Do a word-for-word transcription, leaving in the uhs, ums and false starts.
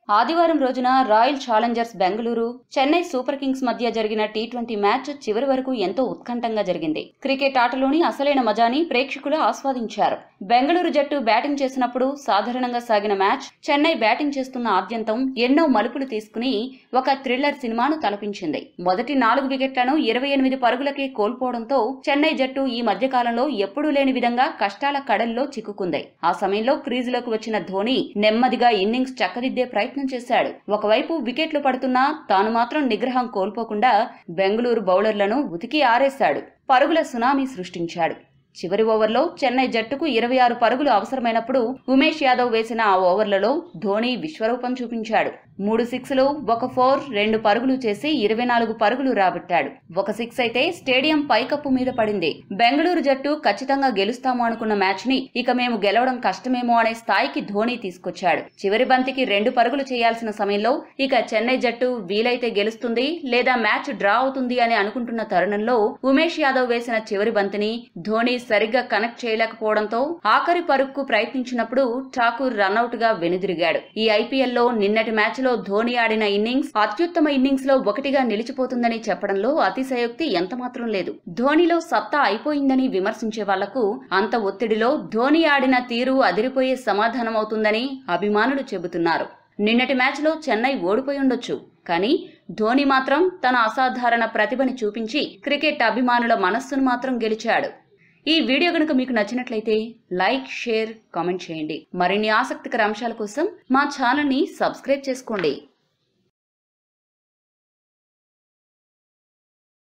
ఆదివారం రోజున Royal Challengers Bengaluru, Chennai Super Kings మధ్య జరిగిన టీ ట్వంటీ మ్యాచ్ చివరి వరకు ఎంతో ఉత్కంఠంగా జరిగింది. క్రికెట్ ఆటలోని అసలైన మజాని ప్రేక్షకులు ఆస్వాదించారు. బెంగళూరు జట్టు బ్యాటింగ్ చేసినప్పుడు సాధారణంగా సాగిన మ్యాచ్ చెన్నై బ్యాటింగ్ చేస్తున్న ఆద్యంతం ఎన్నో మలుపులు తీసుకుని ఒక థ్రిల్లర్ సినిమాను తలపించింది. మొదటి నాలుగు వికెట్లను ఇరవై ఎనిమిది పరుగులకే కోల్పోవడంతో చెన్నై జట్టు ఈ మధ్యకాలంలో ఎప్పుడూ లేని విధంగా కష్టాల కడల్లో చిక్కుకుంది. ఆ సమయంలో క్రీజులోకి వచ్చిన ధోని నెమ్మదిగా ఇన్నింగ్స్ చక్కదిద్దే ప్రయత్నం చేశాడు. ఒకవైపు వికెట్లు పడుతున్నా తాను మాత్రం నిగ్రహం కోల్పోకుండా బెంగళూరు బౌలర్లను ఉతికి ఆరేశాడు. పరుగుల సునామీ సృష్టించాడు. చివరి ఓవర్లో చెన్నై జట్టుకు ఇరవై ఆరు పరుగులు అవసరమైనప్పుడు ఉమేష్ యాదవ్ వేసిన ఆ ఓవర్లలో ధోని విశ్వరూపం చూపించాడు. మూడు సిక్స్లు, ఒక ఫోర్, రెండు పరుగులు చేసి ఇరవై నాలుగు పరుగులు రాబట్టాడు. ఒక సిక్స్ అయితే స్టేడియం పైకప్పు మీద పడింది. బెంగళూరు జట్టు ఖచ్చితంగా గెలుస్తాము అనుకున్న మ్యాచ్ ని ఇక మేము గెలవడం కష్టమేమో అనే స్థాయికి ధోని తీసుకొచ్చాడు. చివరి బంతికి రెండు పరుగులు చేయాల్సిన సమయంలో ఇక చెన్నై జట్టు వీలైతే గెలుస్తుంది లేదా మ్యాచ్ డ్రా అవుతుంది అని అనుకుంటున్న తరుణంలో ఉమేష్ యాదవ్ వేసిన చివరి బంతిని ధోని సరిగ్గా కనెక్ట్ చేయలేకపోవడంతో ఆఖరి పరుగుకు ప్రయత్నించినప్పుడు ఠాకూర్ రన్అట్ గా వెనుదిరిగాడు. ఈ ఐపీఎల్ లో నిన్నటి మ్యాచ్ లో ధోని ఆడిన ఇన్నింగ్స్ అత్యుత్తమ ఇన్నింగ్స్ లో ఒకటిగా నిలిచిపోతుందని చెప్పడంలో అతిశయోక్తి ఎంతమాత్రం లేదు. ధోనిలో సత్తా అయిపోయిందని విమర్శించే వాళ్లకు అంత ఒత్తిడిలో ధోని ఆడిన తీరు అదిరిపోయే సమాధానమవుతుందని అభిమానులు చెబుతున్నారు. నిన్నటి మ్యాచ్ లో చెన్నై ఓడిపోయి ఉండొచ్చు, కానీ ధోని మాత్రం తన అసాధారణ ప్రతిభని చూపించి క్రికెట్ అభిమానుల మనస్సును మాత్రం గెలిచాడు. ఈ వీడియో గనుక మీకు నచ్చినట్లయితే లైక్, షేర్, కామెంట్ చేయండి. మరిన్ని ఆసక్తికర అంశాల కోసం మా ఛానల్ ని సబ్స్క్రైబ్ చేసుకోండి.